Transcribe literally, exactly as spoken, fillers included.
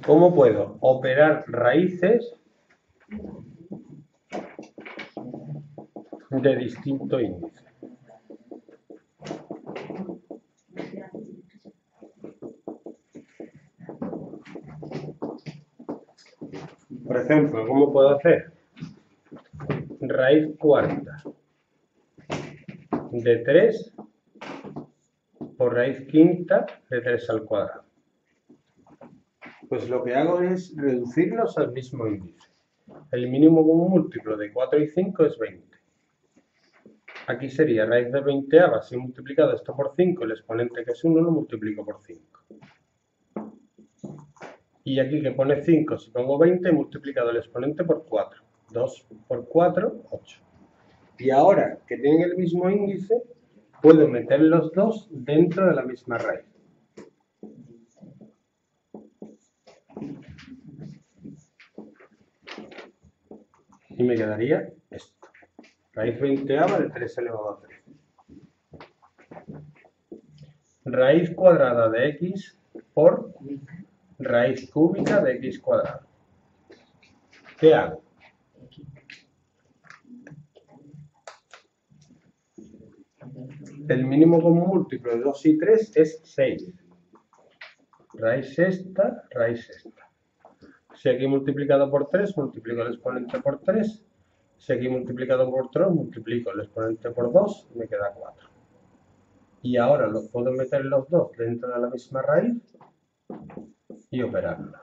¿Cómo puedo operar raíces de distinto índice? Por ejemplo, ¿cómo puedo hacer? Raíz cuarta de tres por raíz quinta de tres al cuadrado. Pues lo que hago es reducirlos al mismo índice. El mínimo común múltiplo de cuatro y cinco es veinte. Aquí sería raíz de veinteava, si he multiplicado esto por cinco, el exponente que es uno lo multiplico por cinco. Y aquí que pone cinco, si pongo veinte, he multiplicado el exponente por cuatro. dos por cuatro, ocho. Y ahora que tienen el mismo índice, puedo meter los dos dentro de la misma raíz. Y me quedaría esto. Raíz veinteava de tres elevado a tres. Raíz cuadrada de x por raíz cúbica de x cuadrado. ¿Qué hago? El mínimo común múltiplo de dos y tres es seis. Raíz sexta, raíz sexta. Si aquí multiplicado por tres, multiplico el exponente por tres. Si aquí multiplicado por tres, multiplico el exponente por dos y me queda cuatro. Y ahora los puedo meter los dos dentro de la misma raíz y operarlos.